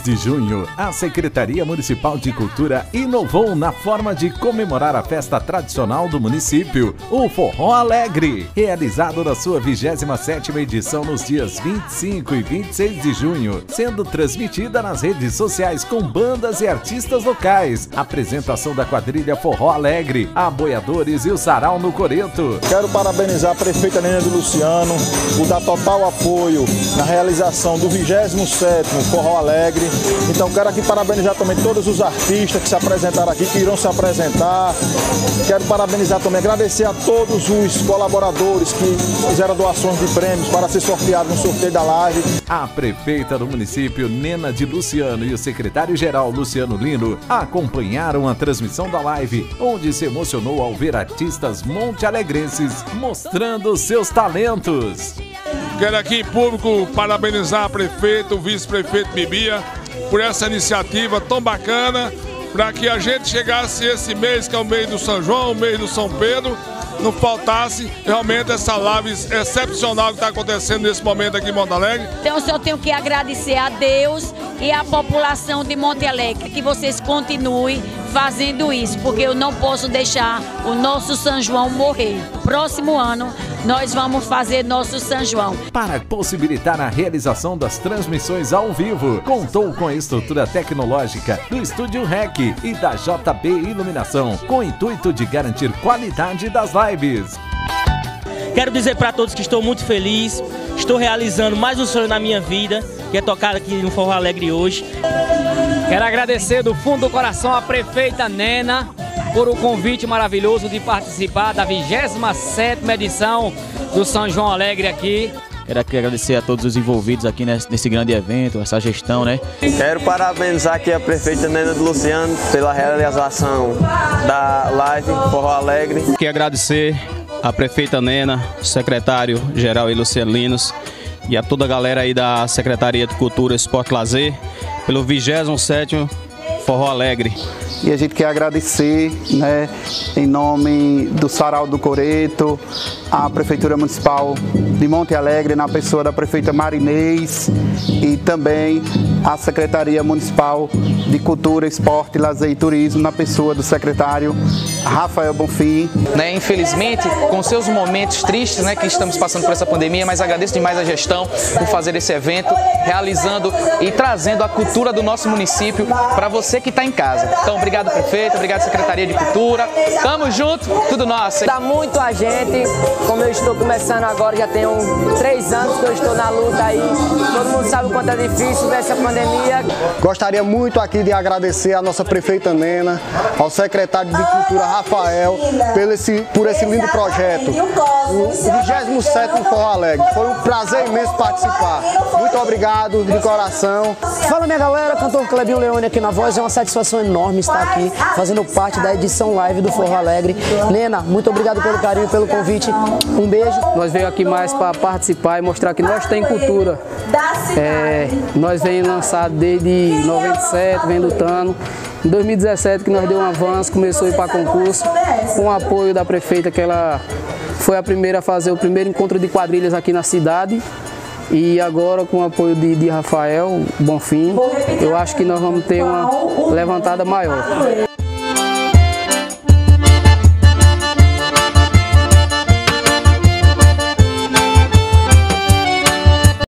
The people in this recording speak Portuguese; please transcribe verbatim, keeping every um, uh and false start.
de junho, a Secretaria Municipal de Cultura inovou na forma de comemorar a festa tradicional do município, o Forró Alegre, realizado na sua vigésima sétima edição nos dias vinte e cinco e vinte e seis de junho, sendo transmitida nas redes sociais com bandas e artistas locais, apresentação da quadrilha Forró Alegre, a Boiadores e o Sarau no Coreto. Quero parabenizar a prefeita Nena de Luciano por dar total apoio na realização do vigésimo sétimo Forró Alegre. Então quero aqui parabenizar também todos os artistas que se apresentaram aqui, que irão se apresentar. Quero parabenizar também, agradecer a todos os colaboradores que fizeram doações de prêmios para ser sorteado no sorteio da live. A prefeita do município, Nena de Luciano, e o secretário-geral, Luciano Lino, acompanharam a transmissão da live, onde se emocionou ao ver artistas monte-alegrenses mostrando seus talentos. Quero aqui em público parabenizar a prefeita, o vice-prefeito Bibia, por essa iniciativa tão bacana, para que a gente chegasse esse mês, que é o mês do São João, o mês do São Pedro, não faltasse realmente essa live excepcional que está acontecendo nesse momento aqui em Monte Alegre. Então eu só tenho que agradecer a Deus e a população de Monte Alegre, que vocês continuem fazendo isso, porque eu não posso deixar o nosso São João morrer. Próximo ano nós vamos fazer nosso São João. Para possibilitar a realização das transmissões ao vivo, contou com a estrutura tecnológica do Estúdio REC e da J B Iluminação, com o intuito de garantir qualidade das lives. Quero dizer para todos que estou muito feliz, estou realizando mais um sonho na minha vida, que é tocar aqui no Forró Alegre hoje. Quero agradecer do fundo do coração a prefeita Nena por o convite maravilhoso de participar da vigésima sétima edição do São João Alegre aqui. Quero aqui agradecer a todos os envolvidos aqui nesse, nesse grande evento, essa gestão, né? Quero parabenizar aqui a prefeita Nena de Luciano pela realização da live Forró Alegre. Quero agradecer a prefeita Nena, o secretário-geral Luciano Linos e a toda a galera aí da Secretaria de Cultura, Esporte e Lazer pelo vigésimo sétimo Forró Alegre. E a gente quer agradecer, né, em nome do Sarau do Coreto, a Prefeitura Municipal de Monte Alegre, na pessoa da prefeita Marinês, e também a Secretaria Municipal de Cultura, Esporte, Lazer e Turismo, na pessoa do secretário Rafael Bonfim. Né, infelizmente, com seus momentos tristes, né, que estamos passando por essa pandemia, mas agradeço demais a gestão por fazer esse evento, realizando e trazendo a cultura do nosso município para você que está em casa. Então, obrigado, prefeito, obrigado, Secretaria de Cultura. Tamo junto, tudo nosso. Dá muito a gente, como eu estou começando agora, já tenho três anos que eu estou na luta aí. Todo mundo sabe o quanto é difícil ver essa pandemia. Gostaria muito aqui de agradecer a nossa prefeita Nena, ao secretário de Cultura Rafael, por esse, por esse lindo projeto, o vigésimo sétimo Forró Alegre. Foi um prazer imenso participar. Muito obrigado, de coração. Fala, minha galera, cantor Clebinho Leone aqui na voz. É uma satisfação enorme estar aqui fazendo parte da edição live do Forró Alegre. Nena, muito obrigado pelo carinho, pelo convite. Um beijo. Nós veio aqui mais para participar e mostrar que nós temos cultura. É, nós vem lançado desde noventa e sete, vem lutando. Em dois mil e dezessete que nós deu um avanço, começou a ir para concurso, com o apoio da prefeita, que ela foi a primeira a fazer o primeiro encontro de quadrilhas aqui na cidade. E agora, com o apoio de, de Rafael Bonfim, eu acho que nós vamos ter uma levantada maior.